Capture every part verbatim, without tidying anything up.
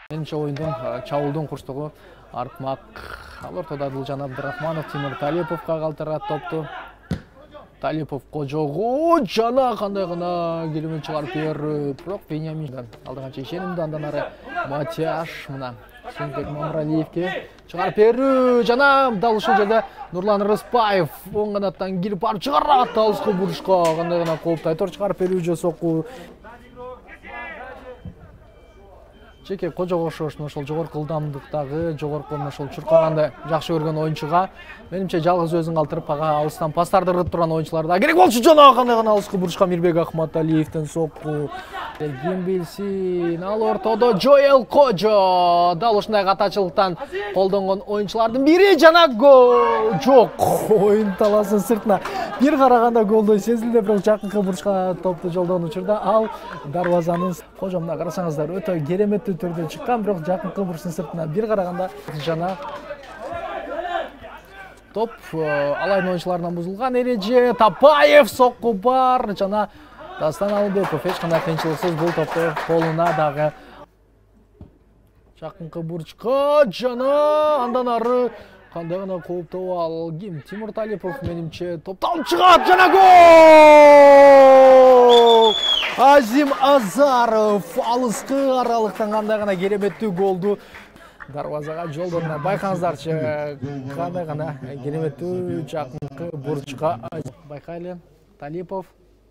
Менимче оюндун чабуулдун курчтугу Аркмак. Ал ортодо Адылжан Абдырахманов Тимур Талиповго калтырат топту. Талипов кожого жана кандай гана келимен чыгарып берип, бирок Вениамин алдыганча ишенимди. Андан ары Матяш мына Сунбек Мамралиевке чыгарып берүү жана дал ушул жерде Нурлан Рыспаев оң канаттан кирип барып чыгарат алыскы бурушка кандай гана кооптуу айтор чыгарып берүү же сокку. Чеке кожого окшош ошол жогорку ылдамдыктагы, жогорку ошол чуркаганды жакшы көргөн оюнчуга менимче жалгыз өзүн калтырып ага алыстан пастарды ырып турган оюнчулар да керек болчу. Жана кандай гана алыскы бурушка Мирбек Ахматалиевдин сокку. Ким билсин, ал ортодо Жоэл Кожо дал ушундай катачылыктан колдонгон оюнчулардын бири жана гол. Жок, оюн таласын сыртына бир караганда голдой сезилди, бирок жакынкы бурушка топту жолдогон учурда ал дарбазанын Кожо мына карасаңыздар өтө кереметтүү түрдө чыккан, бирок жакынкы буруштун сыртына бир караганда жана топ алайын оюнчуларынан бузулган эреже. Тапаев сокку бар жана Дастан Алыбеков эч кандай кыйынчылыксыз бул топту колуна дагы жакынкы бурчка жана андан ары кандай гана кооптуу ал ким? Тимур Талипов менимче топтон чыгат жана гол! Азим Азаров алыскы аралыктан кандай гана кереметтүү голду дарбазага жолдоруна. Байкаңыздарчы, кандай гана кереметтүү жакынкы бурчка. Байкайлы, Талипов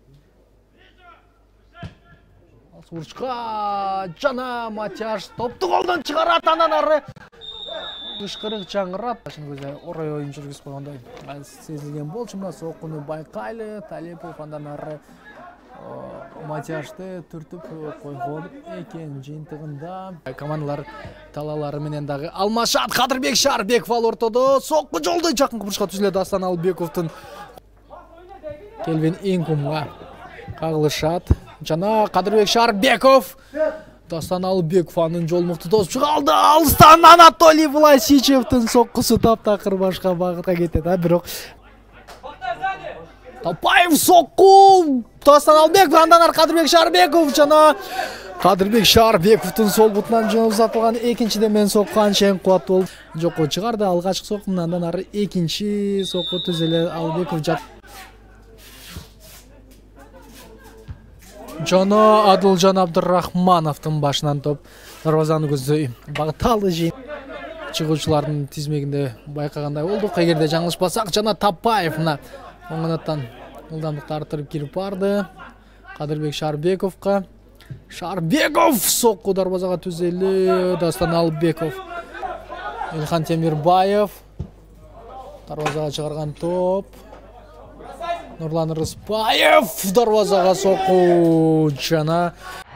бурчка жана Матяш топту колдон чыгарат, андан ары ышкырык жаңырат. Шын көзү орой оюн жүргүзүп койгондой сезилген болчу. Мына соккуну Байкайлы, Талипов андан ары Матяшты түртүп койгон экен. Жыйынтыгында командалар талалары менен дагы алмашат. Кадырбек Шарбеков ал ортодо сокку жолдой жакынкы бурушка түзүлөт. Дастан Алыбековдун Келвин Инкумга кагылышат жана Кадырбек Шарбеков Дастан Алыбеков анын жолмукту тосуп чыгалды. Алыстан Анатолий Власичевдин соккусу таптакыр башка багытка кетет, а бирок Тапаев сокку Дастан Алыбеков андан ары Кадырбек Шарбеков жана Кадырбек Шарбековдун сол бутунан жөн узатылган экинчиден мен сокку анчейин кубаттуу болуп жокко чыгарды. Алгачкы сокку андан ары экинчи сокку түзөлө Алыбеков жат жана Адылжан Абдырахмановдун башынан топ дарбазаны көздөй багытталды. Жыйын чыгуучулардын тизмегинде байкагандай болдук. Эгерде жаңылышпасак жана Тапаев мына оң канаттан ылдамдыкты арттырып кирип барды. Кадырбек Шарбековго Шарбеков сокку дарбазага түзөлү. Дастан Алыбеков Илхан Темирбаев дарбазага чыгарган топ. Нурлан Рыспаев дарбазага сокку жана